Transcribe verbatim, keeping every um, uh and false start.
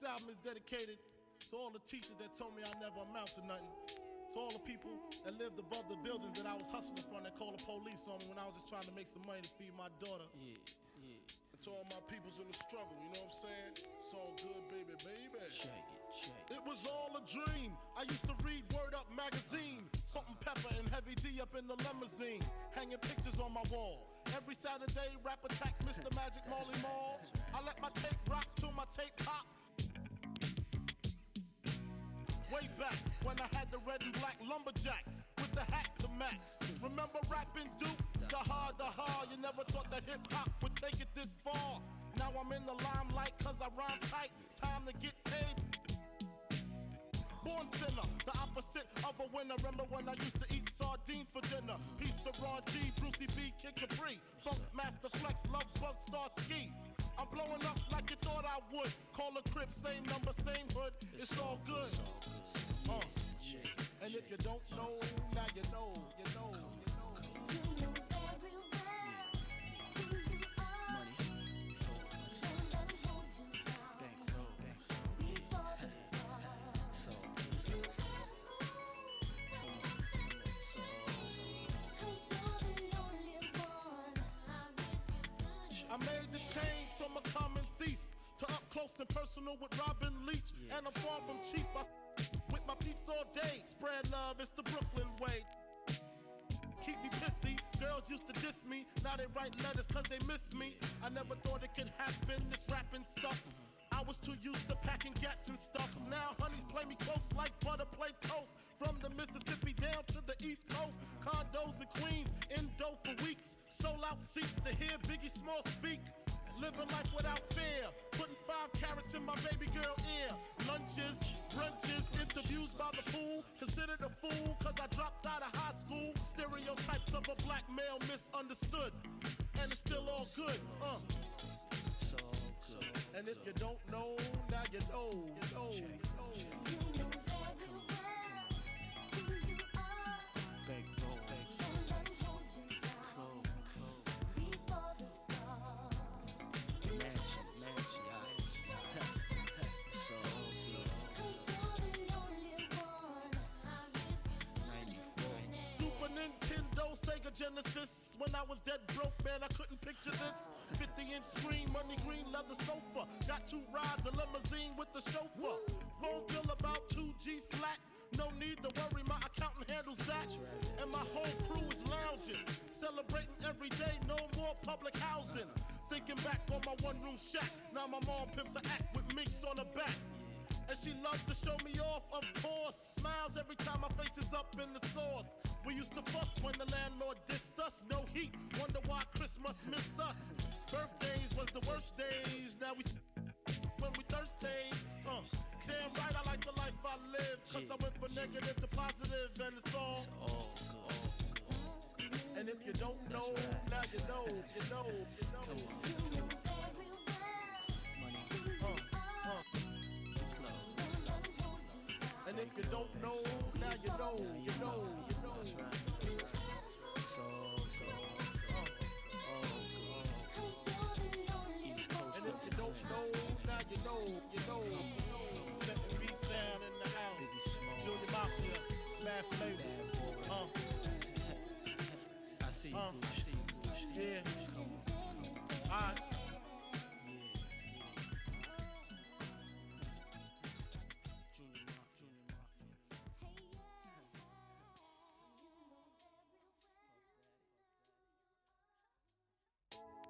This album is dedicated to all the teachers that told me I never amount to nothing. To all the people that lived above the buildings that I was hustling from that called the police on me when I was just trying to make some money to feed my daughter. Yeah, yeah. And to all my peoples in the struggle, you know what I'm saying? It's all good, baby, baby. Check it, check it. It was all a dream. I used to read Word Up magazine. Salt and Pepper and Heavy D up in the limousine. Hanging pictures on my wall. Every Saturday, Rap Attack, Mister Magic, Marley Marl. I let my tape rock till my tape pop. Way back when I had the red and black lumberjack with the hat to match. Remember rapping Duke? The hard, the hard. You never thought that hip hop would take it this far. Now I'm in the limelight cause I rhyme tight. Time to get paid. Born sinner, the opposite of a winner. Remember when I used to eat sardines for dinner? Peace to Ron G, Brucey B, Kid Capri, Funk Master Flex, Love Bug, Star Ski. I'm blowing up like you thought I would. Call a crib, same number, same hood. It's, it's all good. It's all good. Uh, yeah. And if you don't know, now you know, you know, you know. You know very well who you are. Money. Don't let 'em hold you down. Bankroll, bankroll. Reach for the stars. So, You have to so, so. cause you're the only one. I'll give you good. I made the change from a common thief to up close and personal with Robin Leach. Yeah. And I'm far from cheap. I with my peeps all day. Spread love, it's the Brooklyn way. Keep me pissy. Girls used to diss me. Now they write letters cause they miss me. I never thought it could happen, this rapping stuff. I was too used to packing gats and stuff. Now honeys play me close like butter play toast. From the Mississippi down to the East Coast. Condos in Queens, in dough for weeks. Sold out seats to hear Biggie Small speak. Living life without fear. Putting five carats in my baby girl ear. Lunches, brunches, interviews by the fool. Considered a fool cause I dropped out of high school. Stereotypes of a black male misunderstood. And it's still all good, uh. So, so. And if you don't know, now you know, you know, you know. You know very well who you are. Bankroll, bankroll. Don't let 'em hold you down. Close, close. Reach for the stars. Mansion, mansion, yeah. So, so. Cause you're the only one. I'll give you ninety-four. Super Nintendo, Sega Genesis. When I was dead broke, man, I couldn't picture this. fifty inch screen, money green, leather sofa. Got two rides, a limousine with the chauffeur. Phone bill about two G's flat. No need to worry, my accountant handles that. And my whole crew is lounging, celebrating every day, no more public housing. Thinking back on my one room shack. Now my mom pimps an act with minks on her back. And she loves to show me off, of course. Smiles every time my face is up in the sauce. We used to fuss when the landlord dissed us. No heat, wonder why Christmas missed us. Birthdays was the worst days. Now we when we thirsty. Uh, damn right, I like the life I live. Cause I went from negative to positive, and it's all. All good. And if you don't know, now you know, you know, you know. Come on. You know very well Money. who you Uh, are. uh. Close. Don't let 'em hold you down. And if you don't know, now you know, you know, you know. That's right. So, so. Uh, Cause you're the only East Coast. and if you don't know, now you know, you know. Let the beat down in the house. Biggie Small. Junior Mafia, Mad Flavor. Bad boy. Uh, I see you, Uh. boo. I see you, boo. I see you. yeah. Come on. Alright.